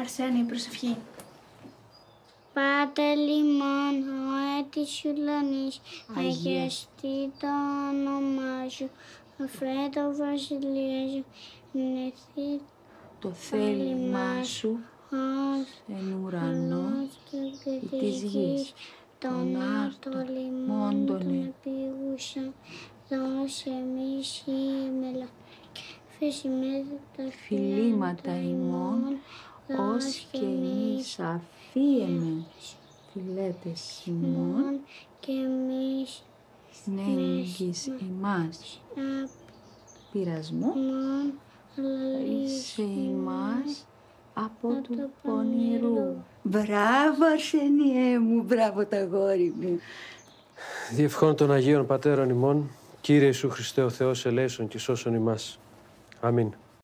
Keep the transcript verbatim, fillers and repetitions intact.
Αρσένη, προσευχή. Πάτερ ημών, ο έτης ουρανής, αγιαστεί το όνομά σου, αφέ το βασιλεία σου, γεννηθεί το θέλημά σου εν ουρανό και της γης, τον άρτο λιμών των επίγουσων, δώσε εμείς σήμερα και φύσιμες τα φιλήματα ημών, ως και εμείς αφίεμεν φιλέτες ημών, και εμείς νέγγις ημάς πειρασμό, ρίσε ημάς από του πονηρού. Μπράβο, Αρσένιέ μου, μπράβο τα γόρι μου. Διευχών των Αγίων Πατέρων ημών, Κύριε Ιησού Χριστέ ο Θεός ελέησον και σώσον ημάς. Αμήν.